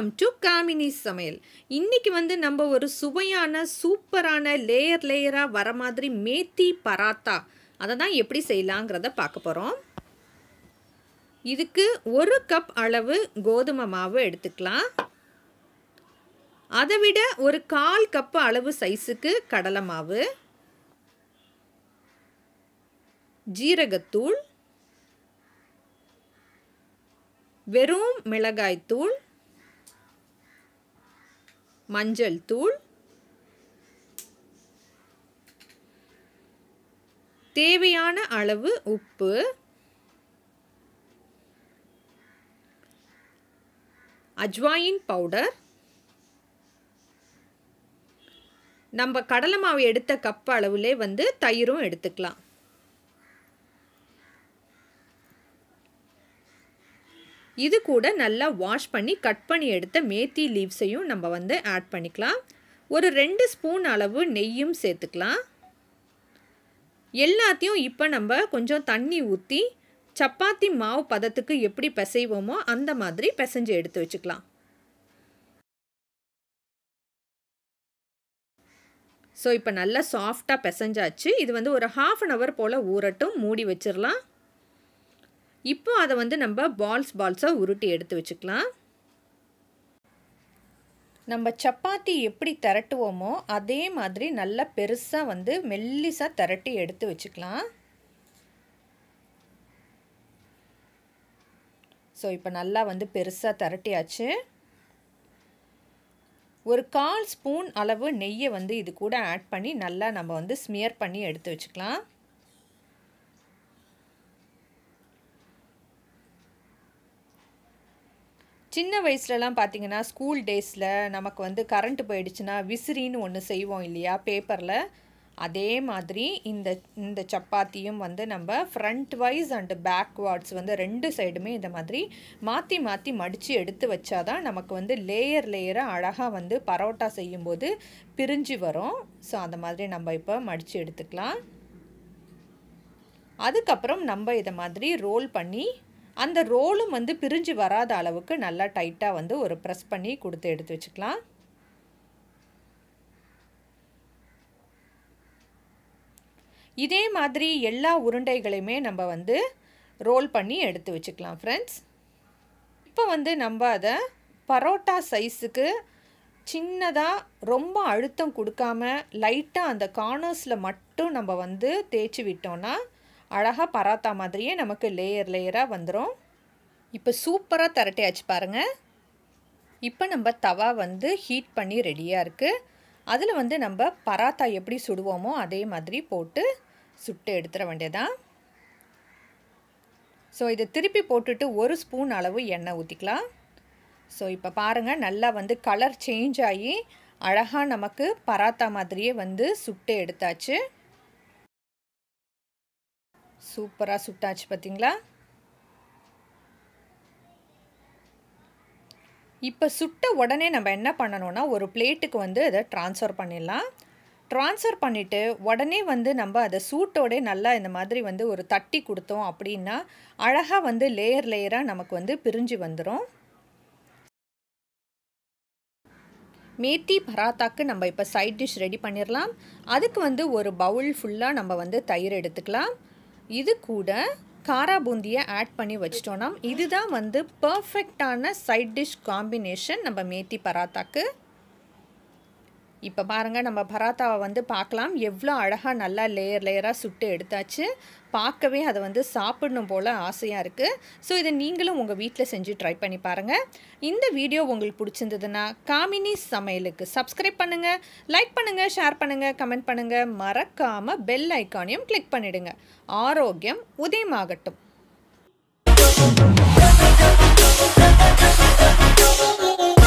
Welcome to Gamini சமையல். இன்னைக்கு வந்து நம்ம ஒரு சுவையான சூப்பரான லேயரா வர மாதிரி மேத்தி பராத்தா அதை தான் எப்படி செய்யலாங்கிறத பார்க்க போகிறோம். இதுக்கு 1 கப் அளவு கோதுமை மாவு எடுத்துக்கலாம். அதை விட ஒரு 1/4 கப் அளவு சைஸுக்கு கடலை மாவு, ஜீரகத்தூள், வெறும் மிளகாய்த்தூள், மஞ்சள் தூள், தேவையான அளவு உப்பு, அஜ்வாயின் பவுடர், நம்ம கடலை மாவு எடுத்த கப் அளவுலே வந்து தயிரும் எடுத்துக்கலாம். இது கூட நல்லா வாஷ் பண்ணி கட் பண்ணி எடுத்த மேத்தி லீவ்ஸையும் நம்ம வந்து ஆட் பண்ணிக்கலாம். ஒரு 2 ஸ்பூன் அளவு நெய்யும் சேர்த்துக்கலாம். எல்லாத்தையும் இப்போ நம்ம கொஞ்சம் தண்ணி ஊற்றி சப்பாத்தி மாவு பதத்துக்கு எப்படி பிசைவோமோ அந்த மாதிரி பிசைஞ்சு எடுத்து வச்சுக்கலாம். ஸோ இப்போ நல்லா சாஃப்டாக பிசைஞ்சாச்சு. இது வந்து ஒரு 1/2 an hour போல் ஊறட்டும், மூடி வச்சிடலாம். இப்போ அதை வந்து நம்ம பால்ஸாக உருட்டி எடுத்து வச்சுக்கலாம். நம்ம சப்பாத்தி எப்படி திரட்டுவோமோ அதே மாதிரி நல்லா பெருசாக வந்து மெல்லிசாக திரட்டி எடுத்து வச்சுக்கலாம். ஸோ இப்போ நல்லா வந்து பெருசாக திரட்டியாச்சு. ஒரு 1/4 ஸ்பூன் அளவு நெய்யை வந்து இது கூட ஆட் பண்ணி நல்லா நம்ம வந்து ஸ்மியர் பண்ணி எடுத்து வச்சுக்கலாம். சின்ன வயசுலலாம் பார்த்திங்கன்னா ஸ்கூல் டேஸில் நமக்கு வந்து கரண்ட் போயிடுச்சுன்னா விசிறின்னு ஒன்று செய்வோம் இல்லையா பேப்பரில், அதே மாதிரி இந்த சப்பாத்தியும் வந்து நம்ம ஃப்ரண்ட் வைஸ் அண்டு பேக்வார்ட்ஸ் வந்து 2 சைடுமே இந்த மாதிரி மாற்றி மடித்து எடுத்து வச்சாதான் நமக்கு வந்து லேயராக அழகாக வந்து பரோட்டா செய்யும்போது பிரிஞ்சு வரும். ஸோ அந்த மாதிரி நம்ம இப்போ மடித்து எடுத்துக்கலாம். அதுக்கப்புறம் நம்ம இதை மாதிரி ரோல் பண்ணி அந்த ரோலும் வந்து பிரிஞ்சு வராத அளவுக்கு நல்லா டைட்டாக வந்து ஒரு ப்ரெஸ் பண்ணி கொடுத்து எடுத்து வச்சுக்கலாம். இதே மாதிரி எல்லா உருண்டைகளையுமே நம்ம வந்து ரோல் பண்ணி எடுத்து வச்சுக்கலாம் ஃப்ரெண்ட்ஸ். இப்போ வந்து நம்ம அதை பரோட்டா சைஸுக்கு சின்னதாக ரொம்ப அழுத்தம் கொடுக்காம லைட்டாக அந்த கார்னர்ஸில் மட்டும் நம்ம வந்து தேய்ச்சி விட்டோம்னா அழகாக பராத்தா மாதிரியே நமக்கு லேயராக வந்துடும். இப்போ சூப்பராக திரட்டியாச்சு பாருங்கள். இப்போ நம்ம தவா வந்து ஹீட் பண்ணி ரெடியாக இருக்குது. அதில் வந்து நம்ம பராத்தா எப்படி சுடுவோமோ அதே மாதிரி போட்டு சுட்டு எடுத்துட வேண்டியதான். ஸோ இதை திருப்பி போட்டுட்டு 1 ஸ்பூன் அளவு எண்ணெய் ஊற்றிக்கலாம். ஸோ இப்போ பாருங்கள் நல்லா வந்து கலர் சேஞ்ச் ஆகி அழகாக நமக்கு பராத்தா மாதிரியே வந்து சுட்டு எடுத்தாச்சு. சூப்பராக சுட்டாச்சு பார்த்தீங்களா. இப்போ சுட்ட உடனே நம்ம என்ன பண்ணணும்னா ஒரு பிளேட்டுக்கு வந்து அதை ட்ரான்ஸ்ஃபர் பண்ணிடலாம். ட்ரான்ஸ்ஃபர் பண்ணிவிட்டு உடனே வந்து நம்ம அதை சூட்டோடே நல்லா இந்த மாதிரி வந்து ஒரு தட்டி கொடுத்தோம் அப்படின்னா அழகாக வந்து லேயராக நமக்கு வந்து பிரிஞ்சு வந்துடும். மேத்தி பராத்தாக்கு நம்ம இப்போ சைட் டிஷ் ரெடி பண்ணிடலாம். அதுக்கு வந்து ஒரு பவுல் ஃபுல்லாக நம்ம வந்து தயிர் எடுத்துக்கலாம். இது கூட காரா பூந்தியை ஆட் பண்ணி வச்சிட்டோன்னா இதுதான் வந்து பர்ஃபெக்டான சைட் டிஷ் காம்பினேஷன் நம்ம மேத்தி பராத்தாக்கு. இப்போ பாருங்கள் நம்ம பராத்தாவை வந்து பார்க்கலாம் எவ்வளோ அழகாக நல்லா லேயராக சுட்டு எடுத்தாச்சு. பார்க்கவே அதை வந்து சாப்பிடணும் போல் ஆசையாக இருக்குது. ஸோ இதை நீங்களும் உங்கள் வீட்டில் செஞ்சு ட்ரை பண்ணி பாருங்கள். இந்த வீடியோ உங்களுக்கு பிடிச்சிருந்ததுன்னா காமினி சமையலுக்கு சப்ஸ்கிரைப் பண்ணுங்கள், லைக் பண்ணுங்கள், ஷேர் பண்ணுங்கள், கமெண்ட் பண்ணுங்கள். மறக்காமல் பெல் ஐக்கானையும் கிளிக் பண்ணிவிடுங்க. ஆரோக்கியம் உதயமாகட்டும்.